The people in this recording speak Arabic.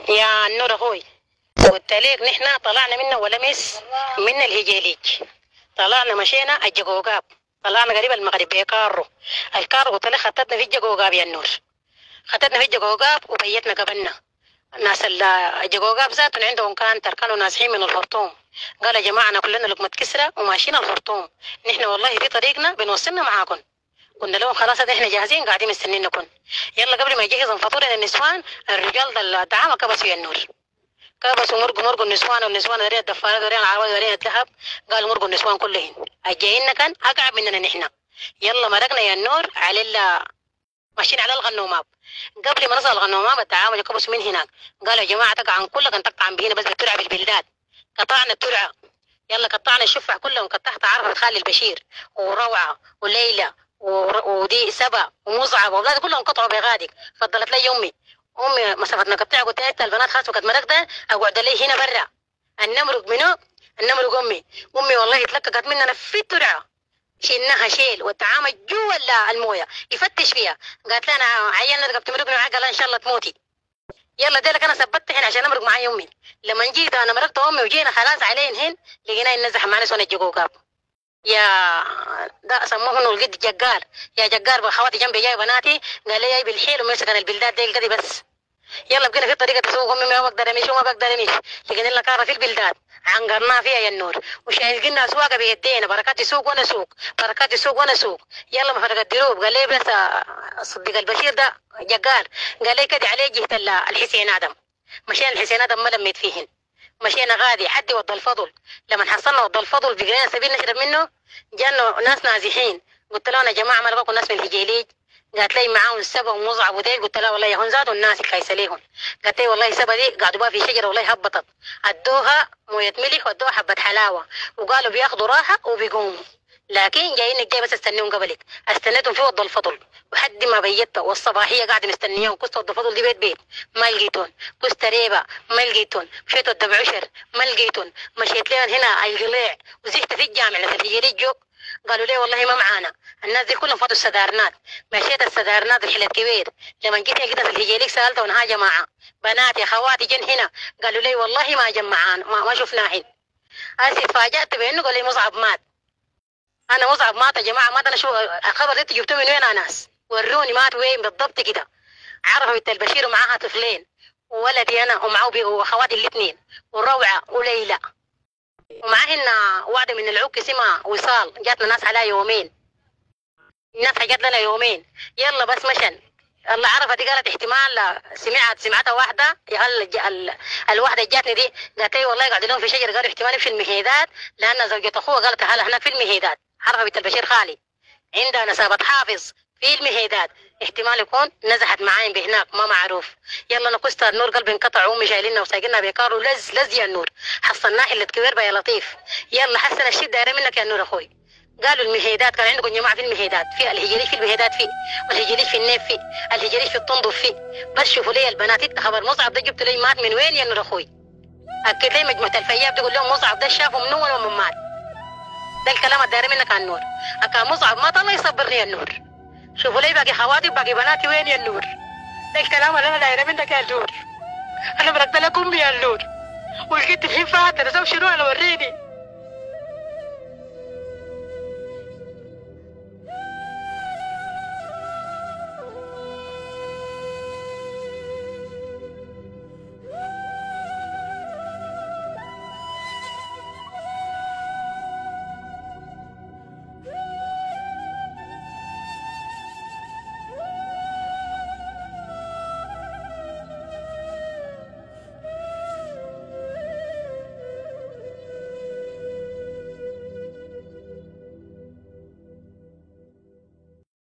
يا نور اخوي، قلت لك نحن طلعنا منه ولا مس من الهجيليج. طلعنا مشينا الجقوقاب، طلعنا قريب المغرب بكارو. الكارو قلت لك خطتنا في الجقوقاب يا النور، خطتنا في الجقوقاب وبيتنا قبلنا. ناس الجقوقاب ذاتهم عندهم كانتر، كانوا نازحين من الخرطوم. قال يا جماعه انا كلنا لقمه كسره وماشيين الخرطوم، نحن والله في طريقنا بنوصلنا معاكم. قلنا لهم خلاص احنا جاهزين قاعدين مستنينكم. يلا قبل ما يجهزوا فطور النسوان، الرجال الدعامه كبسوا يا النور، كبسوا مرقوا النسوان، والنسوان ورينا الدفارات ورينا العربيات ورينا الذهب. قالوا مرقوا النسوان كلهن، الجايين كان اقعب مننا نحن. يلا مرقنا يا النور على ماشيين على الغنوماب. قبل ما نصل الغنوماب الدعامه كبسوا من هناك، قالوا يا جماعه تقعن كلها كان تقعن بهنا بس بالترعه بالبلدات. قطعنا الترعه، يلا قطعنا الشفع كلهم، قطعت عرفة خالي البشير وروعه وليلى ودي سبا ومصعب واولاد كلهم قطعوا بغادق. فضلت لي امي مسافه نقطع، قلت لها البنات خلاص وقت مرقت اقعد لي هنا برا. النمرق منو؟ النمرق امي والله اتلقت مننا في الترعه، شلناها شيل والتعامل جوا المويه يفتش فيها. قالت لنا عيالنا تبقى تمرقنا معاك، قال ان شاء الله تموتي. يلا ديلك انا ثبت هنا عشان امرق معي امي. لما جيت انا مرقت امي وجينا خلاص عليهن هن، لقينا ينزح معنا سنه الجقوقاب. يا ده سموه انه القد جقار. يا جقار بخواتي جنبي جاي بناتي، قال لي جاي بالحيل ومسك انا البلدات دي القدي بس. يلا بقينا في طريقه تسوق امي، ما بقدر امشي وما بقدر امشي. لقينا لنا كاره في البلدات عنقرناها فيها يا النور، وشايلنا اسواق بيدينا، بركات يسوق وانا اسوق، بركات يسوق وانا اسوق. يلا ما فرق الدروب. قال لي بس صديق البشير ده جقار، قال لي كده عليه جهه الحسين ادم. مشينا الحسين ادم ما لميت فيهن، مشينا غادي حد وضى الفضل. لما حصلنا وضى الفضل بقينا سبيل نشرب منه، جانا ناس نازحين. قلت لهم يا جماعه ما لقوا ناس من الهجيليج. قالت لي معاهم سبا ومصعب وديل. قلت لها والله هون زادوا الناس الكايسه ليهم. قالت لي والله سبا دي قعدوا بها في شجره والله هبطت، ادوها مويه ملح وادوها حبه حلاوه وقالوا بياخذوا راحه وبيقوموا، لكن جايينك جاي بس استنيهم قبلك. استنيتهم في وضى الفضل وحد ما بيت، والصباحيه قاعده مستنيهم. كست وضى الفضل دي بيت بيت ما لقيتون، كست ريبه ما لقيتون، مشيت ودى بعشر ما لقيتون، مشيت لين هنا القليع وزحت في الجامع لتجيري جو. قالوا لي والله ما معانا الناس دي كلهم فاتوا السدارنات. مشيت السدارنات رحلة كبير. لما جيت هنا في الهجيليك سالتهم ها جماعه بناتي اخواتي جن هنا، قالوا لي والله ما جمعان ما شفناهن. هسه اتفاجأت بانه قال لي مصعب مات. انا مصعب مات يا جماعه، مات. انا شو الخبر ده جبتوه من وين يا ناس؟ وروني مات وين بالضبط كده. عرفه بنت البشير ومعاها طفلين، وولدي انا ومعه واخواتي الاثنين وروعه وليلى، ومعهن واحده من العوك اسمها وصال. جاتنا ناس عليها يومين، الناس حجت لنا يومين. يلا بس مشن. الله عرفت دي قالت احتمال سمعتها واحده. الواحده جاتني دي قالت لي والله قاعد لهم في شجر، قالوا احتمال في المهيدات، لان زوجة اخوها قالت هلا هناك في المهيدات. عرفه بنت البشير خالي عندها نسابة حافظ في المهيدات، احتمال يكون نزحت معاين بهناك ما معروف. يلا نقصت النور قلبي انقطع، امي شايلنا وساقنا بكارو لز يا النور. حصلناه اللي كبير يا لطيف. يلا حسن الشيء دايره منك يا النور اخوي. قالوا المهيدات كان عندكم جماعه في المهيدات، في الهجيليج في المهيدات، في والهجيليج في النيف، في الهجيليج في الطنطف، في بس شوفوا لي البنات. انت خبر مصعب ده جبت لي مات من وين يا نور اخوي؟ اكد لي مجموعه الفياب تقول لهم مصعب ده شافه من اول ومن مات. ده الكلام الداير منك عن النور. اكا مصعب مات الله يصبرني يا النور. شوفوا لي باقي خواتي وباقي بناتي وين يا النور؟ ده الكلام اللي انا دايره منك يا النور. انا برقت لك امي يا النور، ولقيت الحين فاتت اسوي شنو؟ انا وريني